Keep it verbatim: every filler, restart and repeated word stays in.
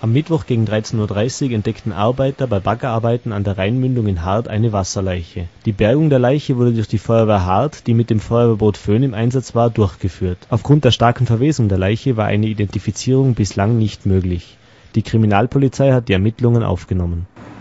Am Mittwoch gegen dreizehn Uhr dreißig entdeckten Arbeiter bei Baggerarbeiten an der Rheinmündung in Haardt eine Wasserleiche. Die Bergung der Leiche wurde durch die Feuerwehr Haardt, die mit dem Feuerwehrboot Föhn im Einsatz war, durchgeführt. Aufgrund der starken Verwesung der Leiche war eine Identifizierung bislang nicht möglich. Die Kriminalpolizei hat die Ermittlungen aufgenommen.